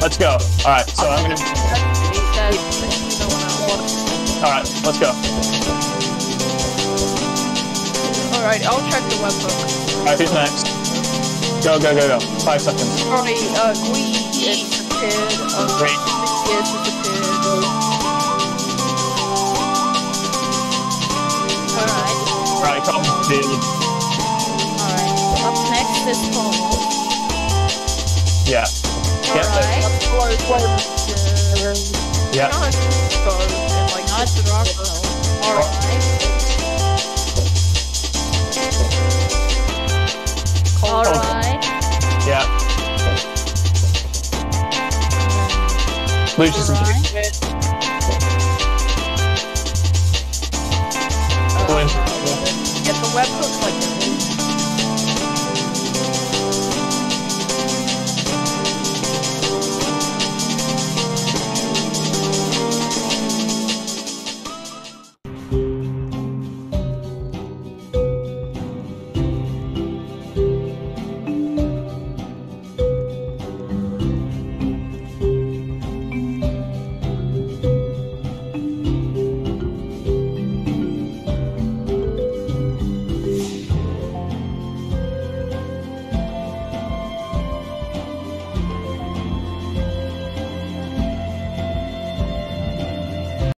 Let's go. Alright, so I'm gonna... Alright, let's go. Alright, I'll check the webhook. Alright, who's next? Go, go, go, go. 5 seconds. Alright, Gui is prepared. Great. Yes, is prepared. Alright. Alright, come on, dude. Alright, up next is Paul. Yeah. Alright. Yeah. Not Alright. Alright. Yeah. Lucius and Get the webhook like this.